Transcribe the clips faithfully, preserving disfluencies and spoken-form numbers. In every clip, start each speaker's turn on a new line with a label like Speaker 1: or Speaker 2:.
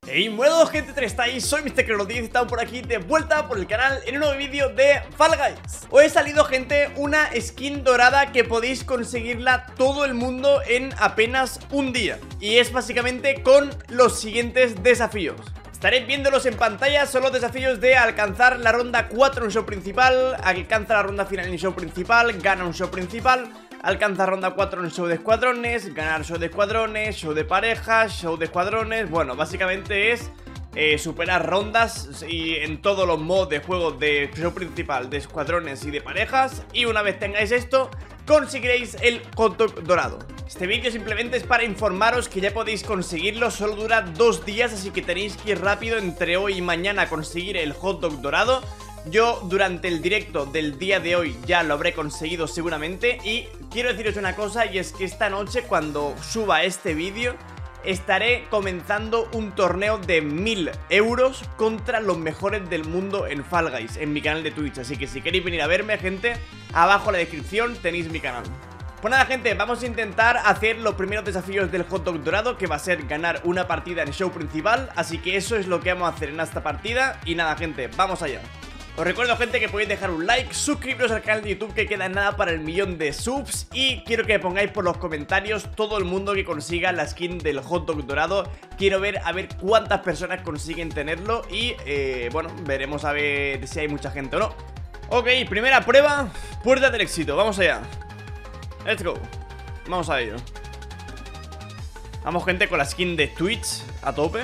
Speaker 1: Hey, buenas gente, ¿cómo estáis? Soy mister Crono diez y estamos por aquí de vuelta por el canal en un nuevo vídeo de Fall Guys. Hoy ha salido, gente, una skin dorada que podéis conseguirla todo el mundo en apenas un día. Y es básicamente con los siguientes desafíos. Estaréis viéndolos en pantalla, son los desafíos de alcanzar la ronda cuatro en show principal, alcanza la ronda final en show principal, gana un show principal, alcanza ronda cuatro en show de escuadrones, ganar show de escuadrones, show de parejas, show de escuadrones. Bueno, básicamente es eh, superar rondas y en todos los modos de juego de show principal, de escuadrones y de parejas. Y una vez tengáis esto, conseguiréis el hot dog dorado. Este vídeo simplemente es para informaros que ya podéis conseguirlo, solo dura dos días, así que tenéis que ir rápido entre hoy y mañana a conseguir el hot dog dorado. Yo durante el directo del día de hoy ya lo habré conseguido seguramente. Y quiero deciros una cosa, y es que esta noche, cuando suba este vídeo, estaré comenzando un torneo de mil euros contra los mejores del mundo en Fall Guys, en mi canal de Twitch. Así que si queréis venir a verme, gente, abajo en la descripción tenéis mi canal. Pues nada, gente, vamos a intentar hacer los primeros desafíos del hot dog dorado, que va a ser ganar una partida en show principal. Así que eso es lo que vamos a hacer en esta partida. Y nada, gente, vamos allá. Os recuerdo, gente, que podéis dejar un like, suscribiros al canal de YouTube, que queda nada para el millón de subs. Y quiero que pongáis por los comentarios todo el mundo que consiga la skin del hot dog dorado. Quiero ver a ver cuántas personas consiguen tenerlo. Y eh, bueno, veremos a ver si hay mucha gente o no. Ok, primera prueba, puerta del éxito, vamos allá. Let's go, vamos a ello. Vamos, gente, con la skin de Twitch a tope.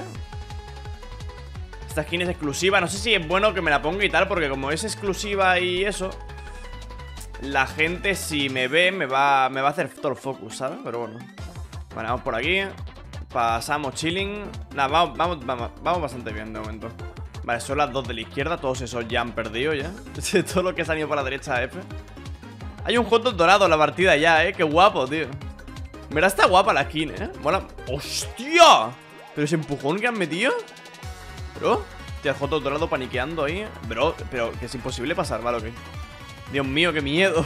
Speaker 1: Esta skin es exclusiva, no sé si es bueno que me la ponga y tal, porque como es exclusiva y eso, la gente si me ve me va, me va a hacer todo el focus, ¿sabes? Pero bueno. Vale, vamos por aquí. Pasamos chilling. Nada, vamos, vamos, vamos, vamos bastante bien de momento. Vale, son las dos de la izquierda, todos esos ya han perdido ya. Todo lo que se han ido por la derecha, F. Hay un hot dog dorado en la partida ya, eh. Qué guapo, tío. Mira, está guapa la skin, eh. Bueno, ¡hostia! Pero ese empujón que han metido. Bro, tío, el hot dog dorado paniqueando ahí. Bro, pero que es imposible pasar, ¿vale? Ok. Dios mío, qué miedo.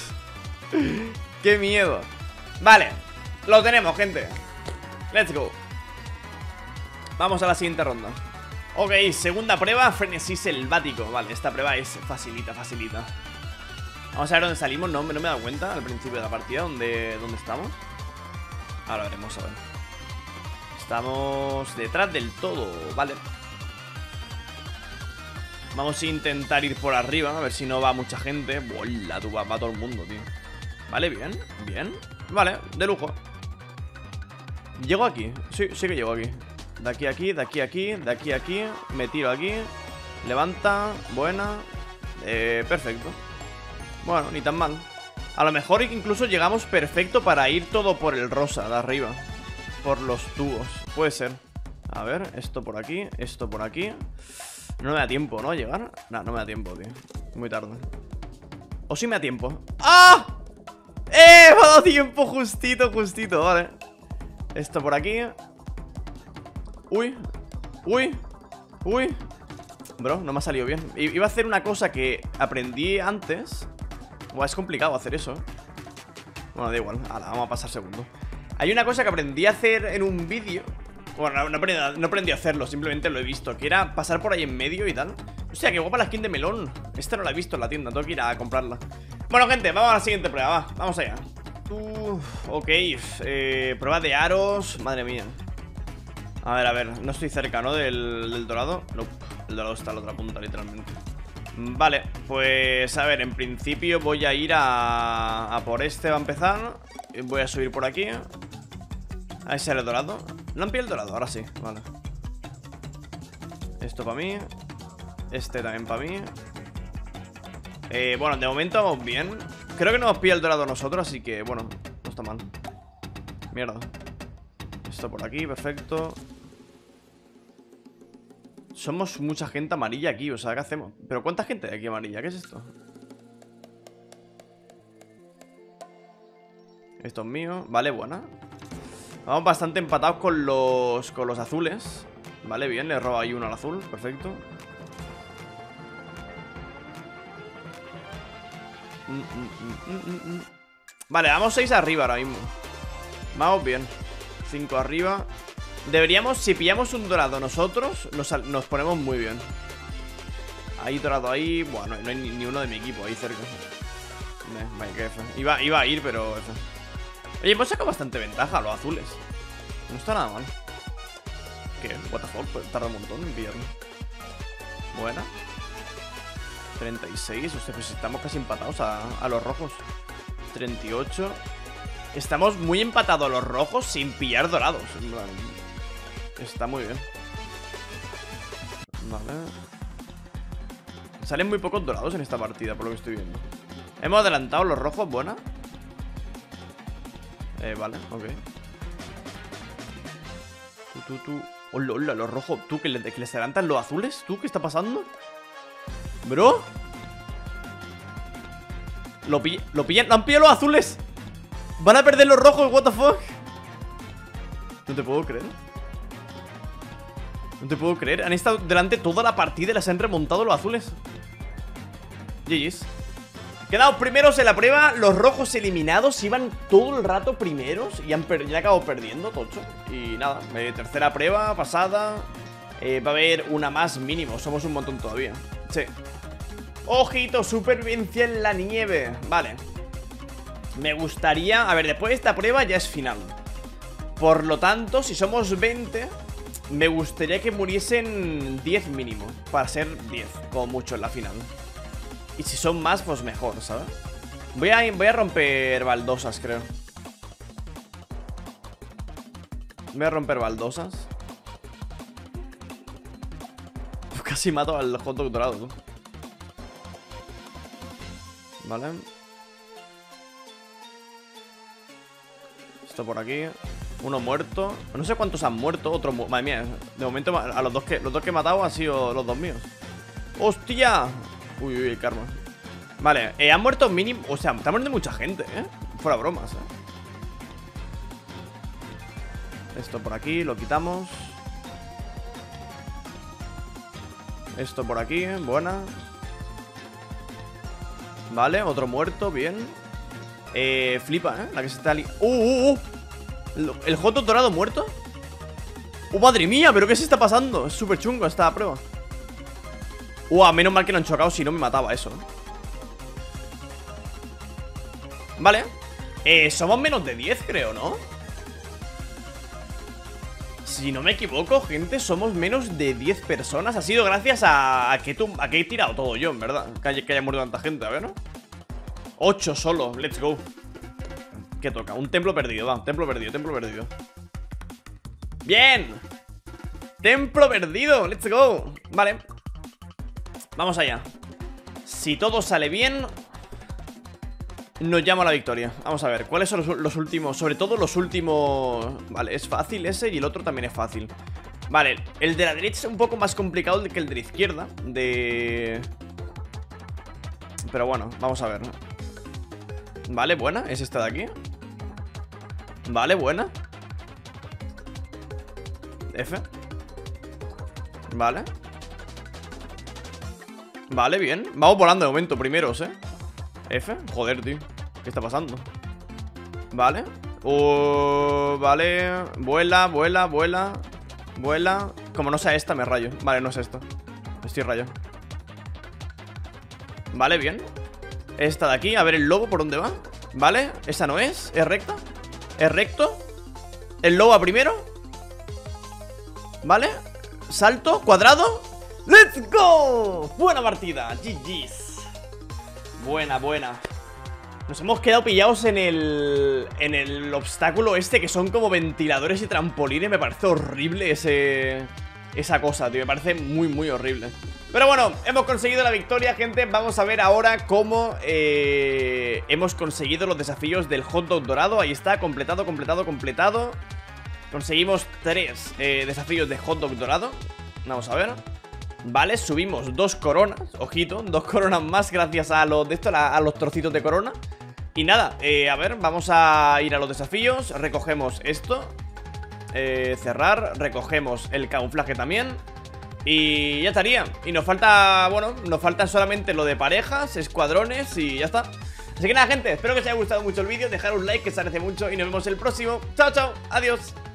Speaker 1: Qué miedo. Vale, lo tenemos, gente. Let's go. Vamos a la siguiente ronda. Ok, segunda prueba, frenesí selvático. Vale, esta prueba es facilita, facilita. Vamos a ver dónde salimos. No, no me he dado cuenta al principio de la partida dónde, dónde estamos. Ahora veremos, a ver. Estamos detrás del todo, vale. Vamos a intentar ir por arriba, a ver si no va mucha gente. ¡Bola! Tú va, va todo el mundo, tío. Vale, bien, bien. Vale, de lujo. Llego aquí, sí, sí que llego aquí. De aquí a aquí, de aquí a aquí, de aquí a aquí. Me tiro aquí. Levanta, buena. Eh, perfecto. Bueno, ni tan mal. A lo mejor incluso llegamos perfecto para ir todo por el rosa de arriba. Por los tubos, puede ser. A ver, esto por aquí, esto por aquí. No me da tiempo, ¿no? ¿Llegar? No, no me da tiempo, tío. Muy tarde. O sí me da tiempo. ¡Ah! ¡Eh! Me ha dado tiempo justito, justito, vale. Esto por aquí. Uy. Uy. Uy. Bro, no me ha salido bien. Iba a hacer una cosa que aprendí antes. Buah, es complicado hacer eso. Bueno, da igual. Ahora, vamos a pasar segundo. Hay una cosa que aprendí a hacer en un vídeo. Bueno, no, no, aprendí, no aprendí a hacerlo, simplemente lo he visto. Que era pasar por ahí en medio y tal. O sea, qué guapa la skin de melón. Esta no la he visto en la tienda, tengo que ir a comprarla. Bueno, gente, vamos a la siguiente prueba, va, vamos allá. Uf, ok, eh, prueba de aros. Madre mía. A ver, a ver, no estoy cerca, ¿no? Del, del dorado. No, el dorado está a la otra punta, literalmente. Vale, pues a ver, en principio voy a ir a, a por este, va a empezar. Voy a subir por aquí. A ese era el dorado. No han pillado el dorado, ahora sí, vale. Esto para mí. Este también para mí. eh, Bueno, de momento vamos bien. Creo que no hemos pillado el dorado nosotros, así que bueno, no está mal. Mierda. Esto por aquí, perfecto. Somos mucha gente amarilla aquí, o sea, ¿qué hacemos? ¿Pero cuánta gente hay aquí amarilla? ¿Qué es esto? Esto es mío, vale, buena. Vamos bastante empatados con los con los azules. Vale, bien, le he robado ahí uno al azul, perfecto. mm, mm, mm, mm, mm. Vale, vamos seis arriba ahora mismo. Vamos bien. cinco arriba. Deberíamos, si pillamos un dorado nosotros, nos, nos ponemos muy bien. Ahí dorado ahí. Bueno, no hay ni, ni uno de mi equipo ahí cerca. Eh, vaya que F. Iba, iba a ir, pero F. Oye, hemos sacado bastante ventaja a los azules. No está nada mal. ¿Qué? What the fuck, pues tarda un montón en pillarlo. Buena. treinta y seis, o sea, pues estamos casi empatados a, a los rojos. Treinta y ocho. Estamos muy empatados a los rojos sin pillar dorados. Está muy bien. Vale. Salen muy pocos dorados en esta partida, por lo que estoy viendo. Hemos adelantado los rojos, buena. Eh, vale, ok. Tú, tú, tú. Hola, hola, los rojos. Tú, que, le, que les adelantan los azules. ¿Tú qué está pasando? Bro. Lo, pill lo pillan. ¡Lo han pillado los azules! Van a perder los rojos, what the fuck. No te puedo creer. No te puedo creer. Han estado delante toda la partida y las han remontado los azules. G G's. Quedados primeros en la prueba. Los rojos eliminados. Iban todo el rato primeros y han, per y han acabado perdiendo, tocho. Y nada, eh, tercera prueba pasada. eh, Va a haber una más mínimo. Somos un montón todavía. Sí. Ojito, supervivencia en la nieve. Vale. Me gustaría... A ver, después de esta prueba ya es final. Por lo tanto, si somos veinte, me gustaría que muriesen diez mínimo. Para ser diez, como mucho en la final. Y si son más, pues mejor, ¿sabes? Voy a, voy a romper baldosas, creo. Voy a romper baldosas. Casi mato al hot dog dorado, ¿no? Vale. Esto por aquí. Uno muerto. No sé cuántos han muerto. Otro mu Madre mía. De momento a los dos que los dos que he matado han sido los dos míos. ¡Hostia! Uy, uy, el karma. Vale, eh, han muerto mínimo. O sea, está muriendo mucha gente, ¿eh? Fuera bromas, ¿eh? Esto por aquí, lo quitamos. Esto por aquí, buena. Vale, otro muerto, bien. Eh, flipa, ¿eh? La que se está ali... ¡Uh, uh, uh! ¿El hot dog dorado muerto? ¡Oh, madre mía! ¿Pero qué se está pasando? Es súper chungo esta prueba. ¡Uh! Menos mal que no han chocado, si no me mataba eso, ¿eh? Vale. Eh, somos menos de diez, creo, ¿no? Si no me equivoco, gente, somos menos de diez personas. Ha sido gracias a, a, que, tú, a que he tirado todo yo, en verdad. Que haya, que haya muerto tanta gente, a ver, ¿no? ocho solo, let's go. ¿Qué toca? Un templo perdido, va, templo perdido, templo perdido. ¡Bien! Templo perdido, let's go. Vale. Vamos allá. Si todo sale bien, nos llama a la victoria. Vamos a ver, ¿cuáles son los, los últimos? Sobre todo los últimos... Vale, es fácil ese y el otro también es fácil. Vale, el de la derecha es un poco más complicado que el de la izquierda. De... Pero bueno, vamos a ver. Vale, buena, es esta de aquí. Vale, buena. F. Vale. Vale, bien. Vamos volando de momento, primeros, eh. F, joder, tío. ¿Qué está pasando? Vale. Uh, vale. Vuela, vuela, vuela. Vuela. Como no sea esta, me rayo. Vale, no es esta. Estoy rayado. Vale, bien. Esta de aquí, a ver el lobo por dónde va. Vale, esa no es. ¿Es recta? ¿Es recto? El lobo a primero. Vale. Salto, cuadrado. ¡Let's go! Buena partida, G G's. Buena, buena. Nos hemos quedado pillados en el... En el obstáculo este, que son como ventiladores y trampolines. Me parece horrible ese... Esa cosa, tío, me parece muy, muy horrible. Pero bueno, hemos conseguido la victoria, gente. Vamos a ver ahora cómo eh, hemos conseguido los desafíos del hot dog dorado. Ahí está, completado, completado, completado. Conseguimos tres eh, desafíos de hot dog dorado. Vamos a ver. Vale, subimos dos coronas. Ojito, dos coronas más gracias a los de esto, a, a los trocitos de corona. Y nada, eh, a ver, vamos a ir a los desafíos. Recogemos esto. Eh, cerrar, recogemos el camuflaje también. Y ya estaría. Y nos falta, bueno, nos faltan solamente lo de parejas, escuadrones y ya está. Así que nada, gente, espero que os haya gustado mucho el vídeo. Dejar un like, que se agradece mucho. Y nos vemos el próximo. Chao, chao, adiós.